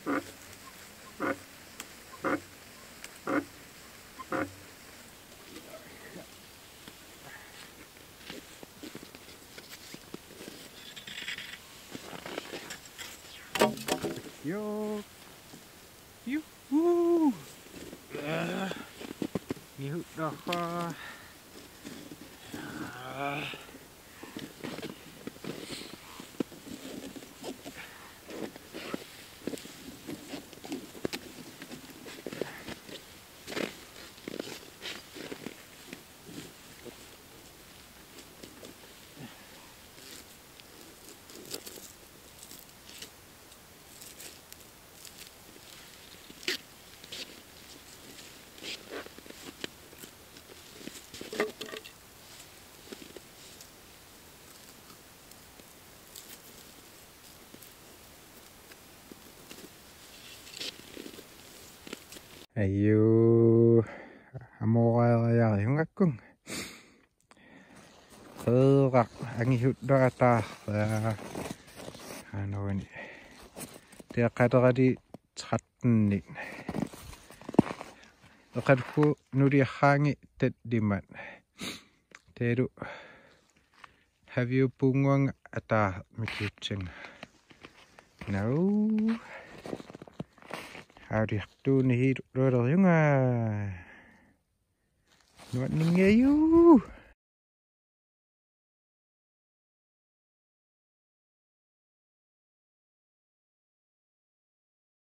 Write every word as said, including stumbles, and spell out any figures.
Yo, yoo-hoo! Uh, Nihut dah. Uh, Ayo, amoy ya yung akong Qaanaaq angihut dah ta ano ni dia kadari tretten nin kadku nuri hangi tet diman teru have you pungwang ata mikitching no Howdy do ni hit rodo yung ah. Nuat ningayu.